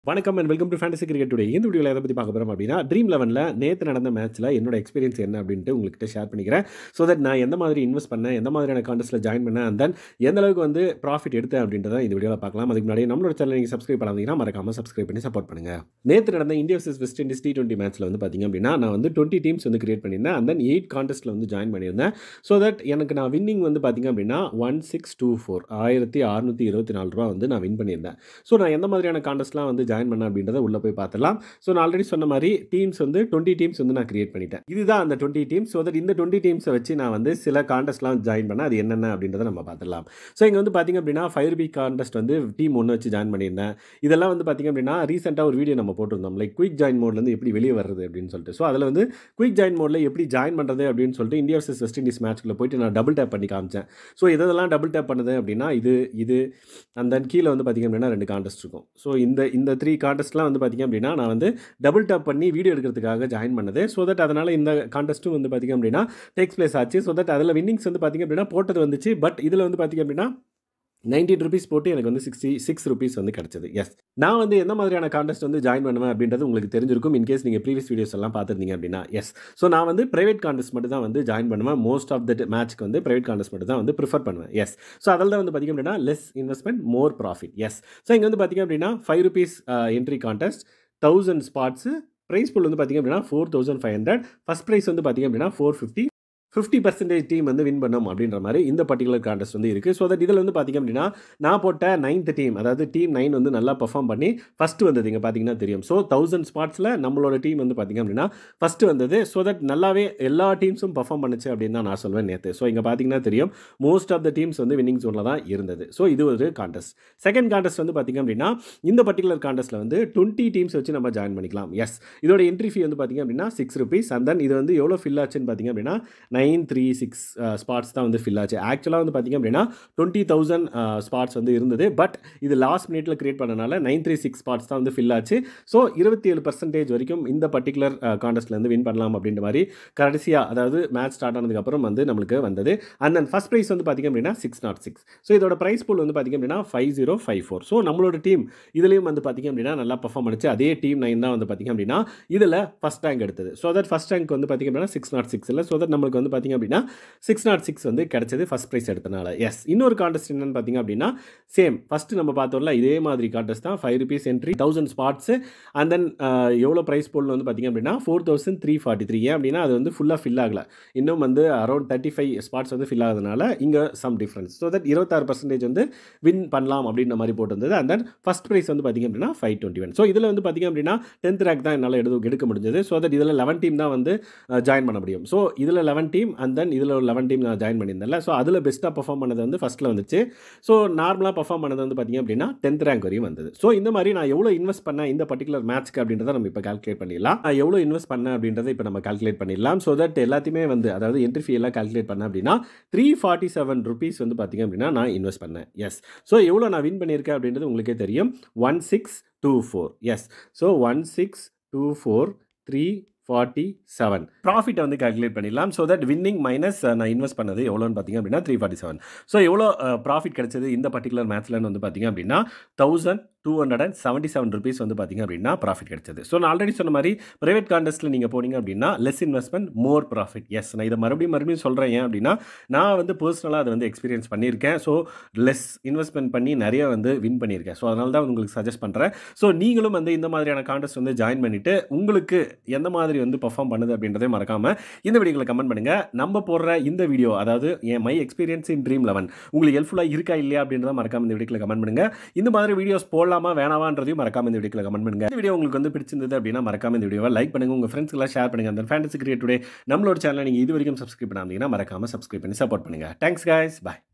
வணக்கம் and welcome to fantasy cricket today. இந்த வீடியோவில் எதை பற்றி பார்க்க போகிறோம் அப்படின்னா, Dream11ல நேற்று நடந்த மேட்ச்சில் என்னோட எக்ஸ்பீரியன்ஸ் என்ன அப்படின்ட்டு உங்கள்கிட்ட ஷேர் பண்ணிக்கிறேன். ஸோ தட் நான் எந்த மாதிரி இன்வெஸ்ட் பண்ணேன், எந்த மாதிரியான கான்டெஸ்ட்டில் ஜாயின் பண்ணேன், அண்ட் தென் எந்த அளவுக்கு வந்து ப்ராஃபிட் எடுத்தேன் அப்படின்றத இந்த வீடியோவில் பார்க்கலாம். அதுக்கு முன்னாடி நம்மளோட சேனல் நீங்கள் சப்ஸ்கிரைப் பண்ணாதீங்கன்னா மறக்காமல் சப்ஸ்கிரைப் பண்ணி சப்போர்ட் பண்ணுங்கள். நேற்று நடந்த India vs West Indies T20 மேட்ச்சில் வந்து பார்த்திங்க அப்படின்னா, நான் வந்து 20 டீம்ஸ் வந்து கிரியேட் பண்ணியிருந்தேன். அண்ட் தென் 8 கான்டெஸ்ட்டில் வந்து ஜாயின் பண்ணியிருந்தேன். ஸோ தட் எனக்கு நான் வின்னிங் வந்து பார்த்திங்க அப்படின்னா 1624 1624 வந்து நான் வின் பண்ணியிருந்தேன். ஸோ நான் எந்த மாதிரியான கான்டெஸ்ட்லாம் வந்து ஜாயின் பண்ணேன் அப்படின்றத உள்ள போய் பார்த்தலாம். ஸோ நான் ஆல்ரெடி சொன்ன மாதிரி டீம்ஸ் வந்து 20 டீம்ஸ் வந்து நான் கிரியேட் பண்ணிட்டேன். இதுதான் அந்த 20 டீம்ஸ். ஸோ தட் இந்த 20 டீம்ஸை வச்சு நான் வந்து சில கான்டெஸ்ட்லாம் ஜாயின் பண்ணேன். அது என்னென்ன அப்படின்றத நம்ம பார்த்துடலாம். ஸோ இங்கே வந்து பார்த்திங்க அப்படின்னா 5 ரூபி கான்டெஸ்ட் வந்து டீம் 1 வச்சு ஜாயின் பண்ணியிருந்தேன். இதெல்லாம் வந்து பார்த்திங்க அப்படின்னா ரீசெண்டாக ஒரு வீடியோ நம்ம போட்டிருந்தோம், லைக் குயிக் ஜாயின் மோட்லேருந்து எப்படி வெளியே வருது அப்படின்னு சொல்லிட்டு. ஸோ அதில் வந்து குயிக் ஜாயின் மோடில் எப்படி ஜாயின் பண்ணுறது அப்படின்னு சொல்லிட்டு இந்தியா vs வெஸ்ட் இண்டீஸ் மேட்ச்க்குள்ளே போயிட்டு நான் டபுள் டேப் பண்ணி காமிச்சேன். ஸோ இதெல்லாம் டபுள் டேப் பண்ணுது அப்படின்னா இது அண்ட் தென் கீழே வந்து பார்த்திங்க அப்படின்னா 2 கான்டெஸ்ட் இருக்கும். ஸோ இந்த 3 கான்டெஸ்ட்லாம் வந்து பார்த்திங்க அப்படின்னா நான் வந்து டபுள் டேப் பண்ணி வீடியோ எடுக்கிறதுக்காக ஜாயின் பண்ணது. ஸோ தட் அதனால் இந்த கான்டெஸ்ட்டும் வந்து பார்த்திங்க அப்படின்னா டேக்ஸ் பிளேஸ் ஆச்சு. ஸோ தட் அதில் வின்னிங்ஸ் வந்து பார்த்திங்க அப்படின்னா போட்டது வந்துச்சு. பட் இதில் வந்து பார்த்திங்க அப்படின்னா 19 ருபீஸ் போட்டு எனக்கு வந்து 66 ருபீஸ் வந்து கிடச்சிது. எஸ், நான் வந்து எந்த மாதிரியான கான்டெஸ்ட் வந்து ஜாயின் பண்ணுவேன் அப்படின்றது உங்களுக்கு தெரிஞ்சிருக்கும், இன்கேஸ் நீங்கள் ப்ரீவியஸ் வீடியோஸ் எல்லாம் பார்த்துருந்தீங்க அப்படின்னா. எஸ், ஸோ நான் வந்து ப்ரைவேட் கான்டெஸ்ட் மட்டும் தான் வந்து ஜாயின் பண்ணுவேன். மோஸ்ட் ஆஃப் த மேட்ச்க்கு வந்து ப்ரைவேட் கான்டெஸ்ட் மட்டும் தான் வந்து ப்ரிஃபர் பண்ணுவேன். எஸ், ஸோ அதில் தான் வந்து பார்த்திங்க அப்படின்னா less investment more profit. Yes, so இங்கே வந்து பார்த்திங்க அப்படின்னா 5 rupees entry contest 1000 spots. Prize pool வந்து பார்த்திங்க அப்படின்னா 4500. ஃபஸ்ட் ப்ரைஸ் வந்து பார்த்திங்க அப்படின்னா 450. 50% டீம் வந்து வின் பண்ணோம் அப்படின்ற மாதிரி இந்த பர்டிகுலர் கான்டெஸ்ட் வந்து இருக்குது. ஸோ தட் இதில் வந்து பார்த்திங்க அப்படின்னா நான் போட்ட 9th டீம், அதாவது டீம் 9 வந்து நல்லா பர்ஃபார்ம் பண்ணி ஃபஸ்ட்டு வந்தது. இங்கே பார்த்தீங்கன்னா தெரியும். ஸோ 1000 ஸ்பாட்ஸில் நம்மளோட டீம் வந்து பார்த்திங்க அப்படின்னா ஃபஸ்ட்டு வந்தது. ஸோ தட் நல்லாவே எல்லா டீம்ஸும் பர்ஃபார்ம் பண்ணுச்சு அப்படின்னு தான் நான் சொல்வேன் நேற்று. ஸோ இங்கே பார்த்தீங்கன்னா தெரியும், மோஸ்ட் ஆஃப் த டீம்ஸ் வந்து வின்னிங் ஜோனில் தான் இருந்தது. ஸோ இது ஒரு கான்டெஸ்ட். செகண்ட் கான்டெஸ்ட் வந்து பார்த்திங்க அப்படின்னா இந்த பர்டிகுலர் கான்டெஸ்ட்டில் வந்து 20 டீம்ஸ் வச்சு நம்ம ஜாயின் பண்ணிக்கலாம். எஸ், இதோட என்ட்ரி ஃபீ வந்து பார்த்திங்க அப்படின்னா 6 ருபீஸ். அண்ட் தென் இது வந்து எவ்வளோ ஃபில் ஆச்சுன்னு பார்த்திங்க அப்படின்னா 936 ஸ்பாட்ஸ் தான் வந்து ஃபில் ஆச்சு. ஆக்சுவலாக வந்து பார்த்திங்க அப்படின்னா 20,000 ஸ்பாட்ஸ் வந்து இருந்தது. பட் இது லாஸ்ட் மினிட்ல கிரியேட் பண்ணனால 936 ஸ்பாட்ஸ் தான் வந்து ஃபில் ஆச்சு. ஸோ 27% வரைக்கும் இந்த பர்டிகுலர் கான்டெஸ்ட்லேருந்து வின் பண்ணலாம் அப்படின்ற மாதிரி கடைசியாக, அதாவது மேட்ச் ஸ்டார்ட் ஆனதுக்கப்புறம் வந்து நம்மளுக்கு வந்தது. அண்ட் தென் ஃபஸ்ட் ப்ரைஸ் வந்து பார்த்திங்க அப்படின்னா 606. ஸோ இதோட ப்ரைஸ் பூல் வந்து பார்த்திங்க அப்படின்னா 5054. ஸோ நம்மளோட டீம் இதுலேயும் வந்து பார்த்திங்க அப்படின்னா நல்லா பர்ஃபார்ம் பண்ணிச்சு. அதே டீம் 9 தான் வந்து பார்த்திங்க அப்படின்னா இதில் ஃபஸ்ட் ரேங்க் எடுத்தது. ஸோ தட் ஃபஸ்ட் ரேங்க் வந்து பார்த்திங்க அப்படின்னா 606 இல்லை. ஸோ தட் நம்மளுக்கு வந்து பார்த்திங்க அப்படின்னா 606 வந்து கிடைச்சது ஃபஸ்ட் ப்ரைஸ் எடுத்தனால. எஸ், இன்னொரு கான்டெஸ்ட் என்னன்னு பார்த்திங்க அப்படின்னா சேம் ஃபஸ்ட்டு நம்ம பார்த்தோம்ல இதே மாதிரி கான்டெஸ்ட் தான். 5 rupees entry 1000 spots. And then எவ்வளோ ப்ரைஸ் போல் வந்து பார்த்திங்க அப்படின்னா 4343. ஏன் அப்படின்னா அது வந்து ஃபுல்லாக ஃபில் ஆகலை. இன்னும் வந்து அரௌண்ட் 35 ஸ்பாட்ஸ் வந்து ஃபில் ஆகுதுனால இங்கே சம் டிஃப்ரென்ஸ். ஸோ தட் 26% வந்து வின் பண்ணலாம் அப்படின்ற மாதிரி போட்டிருந்தது. அண்ட் தென் ஃபஸ்ட் ப்ரைஸ் வந்து பார்த்திங்க அப்படின்னா 521. ஸோ இதில் வந்து பார்த்திங்க அப்படின்னா 10th ரேங்க் தான் என்னால் எடுக்க முடிஞ்சது. ஸோ தட் இதில் 11 டீம் தான் வந்து ஜாயின் பண்ண முடியும். ஸோ இதில் 11 டீம் அண்ட் தென் இதில் ஒரு 11 டீம் நான் ஜாயின் பண்ணியிருந்தேன்ல. ஸோ அதில் பெஸ்ட்டாக பர்ஃபார்ம் பண்ணது வந்து ஃபஸ்ட்டில் வந்துச்சு. ஸோ நார்மலாக பர்ஃபார்ம் பண்ணது வந்து பார்த்திங்க அப்படின்னா 10th ரேங்க் வரையும் வந்தது. ஸோ இந்த மாதிரி நான் எவ்வளோ இன்வெஸ்ட் பண்ணேன் இந்த பர்டிகுலர் மேட்ச்க்கு அப்படின்றத நம்ம இப்போ கால்குலேட் பண்ணிடலாம். எவ்வளோ இன்வெஸ்ட் பண்ணேன் அப்படின்றத இப்போ நம்ம கால்குலேட் பண்ணிடலாம். ஸோ தட் எல்லாத்தையுமே வந்து, அதாவது என்ட்ரி ஃபீ எல்லாம் கால்குலேட் பண்ணேன் அப்படின்னா 347 ருபீஸ் வந்து பார்த்திங்க அப்படின்னா நான் இன்வெஸ்ட் பண்ணேன். எஸ், ஸோ எவ்வளோ நான் வின் பண்ணியிருக்கேன் அப்படின்றது உங்களுக்கே தெரியும், 1624. எஸ், ஸோ 1624 347 ப்ராஃபிட்டை வந்து கால்குலேட் பண்ணிடலாம். ஸோ தட் வின்னிங் மைனஸ் நான் இன்வெஸ்ட் பண்ணது எவ்வளோன்னு பார்த்திங்க அப்படின்னா 347. ஸோ எவ்வளோ ப்ராஃபிட் கிடைச்சது இந்த பர்டிகுலர் மேட்ச்லன்னு வந்து பார்த்திங்க அப்படின்னா 1277 ருபீஸ் வந்து பார்த்திங்க அப்படின்னா ப்ராஃபிட் கிடைச்சது. ஸோ நான் ஆல்ரெடி சொன்ன மாதிரி ப்ரைவேட் கான்டெஸ்ட்டில் நீங்கள் போனீங்க அப்படின்னா less investment more profit. Yes, நான் இதை மறுபடியும் சொல்கிறேன். ஏன் அப்படின்னா நான் வந்து பர்சனலாக அதை வந்து எக்ஸ்பீரியன்ஸ் பண்ணியிருக்கேன். ஸோ லெஸ் இன்வெஸ்ட்மெண்ட் பண்ணி நிறைய வந்து வின் பண்ணியிருக்கேன். ஸோ அதனால தான் உங்களுக்கு சஜஸ்ட் பண்ணுறேன். ஸோ நீங்களும் வந்து இந்த மாதிரியான கான்டெஸ்ட் வந்து ஜாயின் பண்ணிவிட்டு உங்களுக்கு எந்த மாதிரி வந்து பர்ஃபார்ம் பண்ணுது அப்படின்றதே மறக்காமல் இந்த வீடியோவில் கமெண்ட் பண்ணுங்கள். நம்ம போடுற இந்த வீடியோ, அதாவது என் மை எக்ஸ்பீரியன்ஸ் இன் Dream11 உங்களுக்கு ஹெல்ப்ஃபுல்லாக இருக்கா இல்லையா அப்படின்றத மறக்காமல் இந்த வீடியோவில் கமெண்ட் பண்ணுங்கள். இந்த மாதிரி வீடியோஸ் போடலாமா வேணாமான்றதையும் மறக்காமல் இந்த வீடியோவில் கமெண்ட் பண்ணுங்கள். இந்த வீடியோ உங்களுக்கு வந்து பிடிச்சிருந்தது அப்படின்னா மறக்காமல் இந்த வீடியோவை லைக் பண்ணுங்கள், உங்கள் ஃப்ரெண்ட்ஸ்க்கெல்லாம் ஷேர் பண்ணுங்கள். அந்த ஃபேண்டசி கிரிக்கெட் டுடே நம்மளோட சேனலை நீங்கள் இது வரைக்கும் சப்ஸ்கிரைப் பண்ணாமல் மறக்காமல் சப்ஸ்கிரைப் பண்ணி சப்போர்ட் பண்ணுங்கள். தேங்க்ஸ் கைஸ், பாய்.